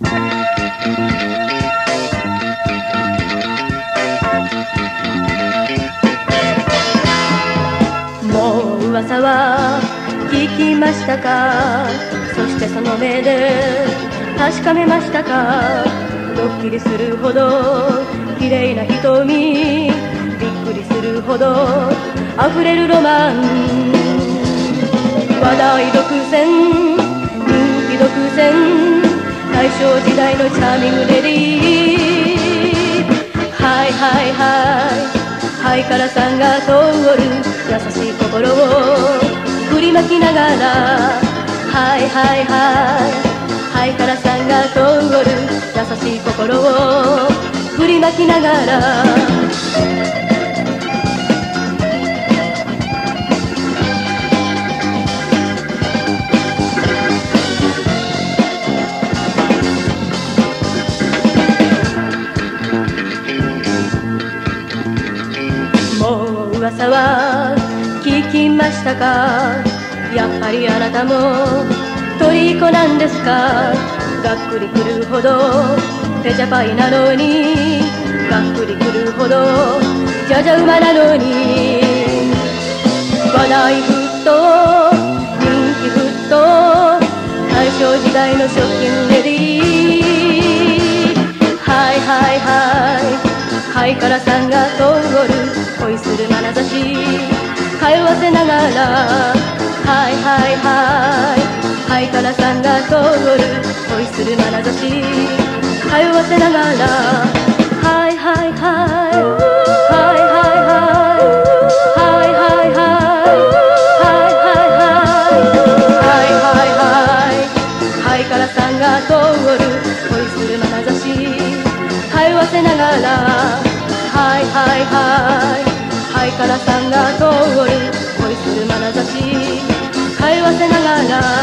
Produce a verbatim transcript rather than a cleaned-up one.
もう噂は聞きましたか？そしてその目で確かめましたか？ドッキリするほど綺麗な瞳、びっくりするほど溢れるロマン。話題独占、人気独占、大正時代のチャーミングレディー。はいはいはいハイカラさんが通る優しい心を振りまきながら、はいはいはいハイカラさんが通る優しい心を振りまきながら。もう噂は聞きましたか？やっぱりあなたも虜なんですか？がっくりくるほどペジャパイなのに、がっくりくるほどじゃじゃ馬なのに。話題沸騰、人気沸騰、大正時代のショッキングレディー。はいはいはいハイカラさんが通る恋する眼差し通わせながら、はいはいはいハイカラさんが通る恋する眼差し通わせながら、はいはいはいはいはいはいはいはいはいはいはいはいはいハイカラさんが通る恋する眼差し通わせながら、はいはいはいハイカラさんが通る恋する眼差し通わせながら。